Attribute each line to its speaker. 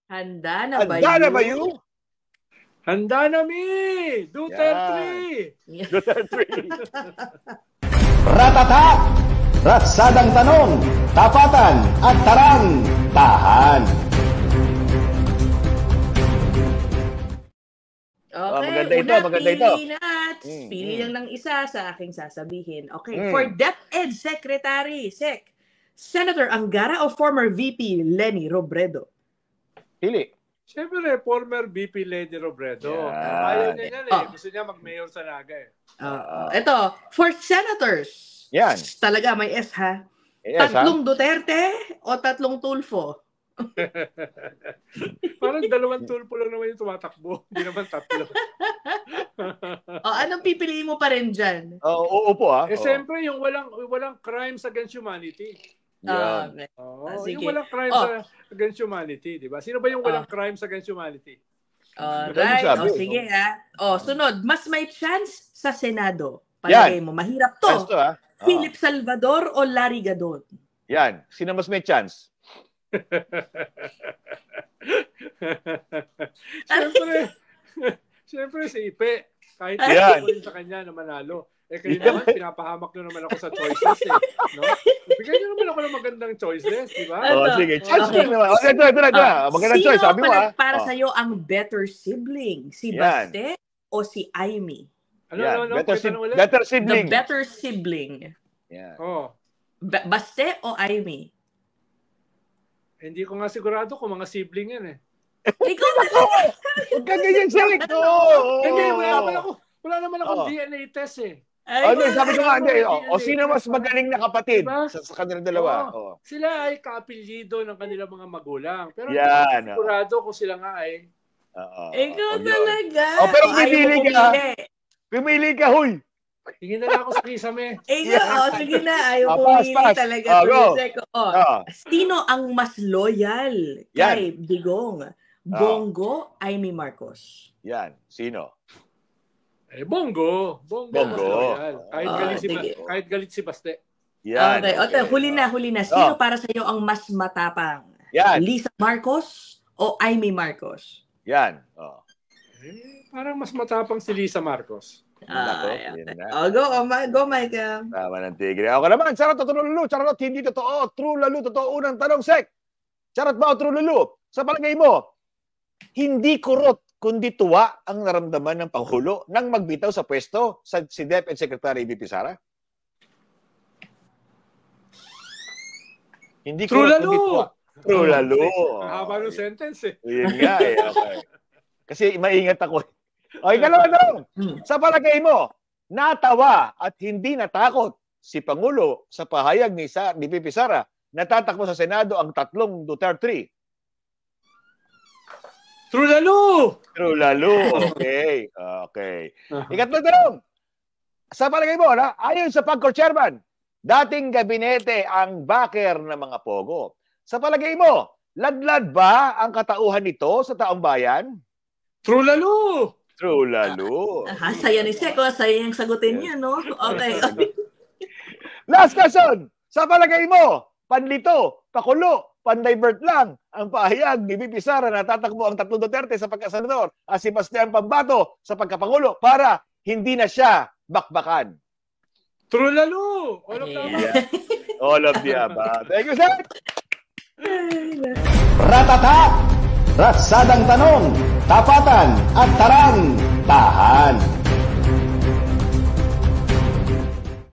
Speaker 1: Handa na ba
Speaker 2: Handa na ba you?
Speaker 3: Handa na mi! Duterte!
Speaker 2: Duterte!
Speaker 4: Ratata! Ratsadang tanong, tapatan at tarang, tahan.
Speaker 1: Okay,
Speaker 2: maganda ito, maganda ito.
Speaker 1: Pili lang ng isa sa aking sasabihin. Okay, for DepEd Secretary, Senator Angara o former VP Leni Robredo?
Speaker 2: Pili.
Speaker 3: Siyempre, former VP Leni Robredo. Ayaw niya yan Gusto niya mag-mayor sa Naga
Speaker 1: Ito, for senators.
Speaker 2: Yan.
Speaker 1: Talaga, may S ha?
Speaker 2: Yes,
Speaker 1: tatlong Duterte o tatlong Tulfo?
Speaker 3: Parang dalawang Tulfo lang naman yung tumatakbo. Hindi naman tatlo.
Speaker 1: Anong pipiliin mo pa rin dyan?
Speaker 2: Oo po
Speaker 3: siyempre, yung walang crimes against humanity.
Speaker 1: Okay.
Speaker 3: Yung walang crimes against humanity, di ba? Sino ba yung walang crimes against humanity?
Speaker 1: Right. Sige sunod. Mas may chance sa Senado. Palagay mo, mahirap to. Philip Salvador o Larry Gadon?
Speaker 2: Yan. Sino mas may chance?
Speaker 3: Siyempre si Ipe. Kahit rin sa kanya na manalo. Kayo naman, pinapahamak nyo naman ako sa choices no? Bigyan nyo naman ako ng magandang choices, di ba?
Speaker 2: Sige. Chance nyo naman. Ito. Magandang choice, sabi mo
Speaker 1: para sa'yo ang better sibling? Si Baste o si Aimee?
Speaker 3: Ano?
Speaker 2: Better sibling.
Speaker 1: The better sibling.
Speaker 2: Yeah.
Speaker 1: Baste o Aimee?
Speaker 3: Hindi ko nga sigurado kung mga sibling yan
Speaker 1: Ikaw na!
Speaker 2: Huwag ka ganyan siya.
Speaker 3: Hindi, wala naman akong DNA test
Speaker 2: sabi ko nga, sino mas magaling na kapatid sa kanilang dalawa?
Speaker 3: Sila ay kaapelyido ng kanilang mga magulang. Pero
Speaker 2: yan,
Speaker 3: sigurado kung sila nga
Speaker 1: Ikaw talaga.
Speaker 2: Pero pumili ka, huy.
Speaker 3: Tingin na lang ako sa kisame.
Speaker 1: Sige na. Ayaw pumili talaga. Sino ang mas loyal kay Digong? Bongo, Aimee Marcos?
Speaker 2: Yan. Sino?
Speaker 3: Bongo. Kahit galit si Baste.
Speaker 2: Yan.
Speaker 1: Okay. Huli na. Sino para sa iyo ang mas matapang?
Speaker 2: Yan.
Speaker 1: Lisa Marcos o Aimee Marcos?
Speaker 2: Yan.
Speaker 3: Parang mas matapang si Lisa Marcos.
Speaker 1: Go, Micah.
Speaker 2: Tama ng tigre. Ako naman, charot o true lalo? Charot, hindi totoo. True lalo, totoo. Unang tanong, Sek. Charot ba o true lalo? Sa palagay mo, hindi kurot kundi tuwa ang naramdaman ng Pangulo nang magbitaw sa pwesto si DepEd Secretary VP Sara? Hindi
Speaker 3: true lalo.
Speaker 2: True lalo.
Speaker 3: Ang haba ng sentence
Speaker 2: Yun nga okay. Kasi maingat ako. Okay, kalawang. Sa palagay mo, natawa at hindi natakot si Pangulo sa pahayag ni VP Sara na tatakbo sa Senado ang tatlong Duterte?
Speaker 3: True lalo.
Speaker 2: True lalo. Okay. Ikatlong tanong. Sa palagay mo, ayon sa PAGCOR chairman, dating gabinete ang backer ng mga pogo. Sa palagay mo, ladlad ba ang katauhan nito sa taong bayan?
Speaker 3: True lalo.
Speaker 2: True lalo.
Speaker 1: Saya ni Seko, saya yung sagutin niya, no? Okay.
Speaker 2: Last question. Sa palagay mo, panlito, pakulo, pandivert lang ang pahayag ni VP Sara na tatakbo ang tatlong Duterte sa pagkasenador at si Bastian Pambato sa pagkapangulo para hindi na siya bakbakan.
Speaker 3: True lalo.
Speaker 2: All of the above. Thank you, sir.
Speaker 4: Ratata! Ratsadang tanong, tapatan at tarang, tahan.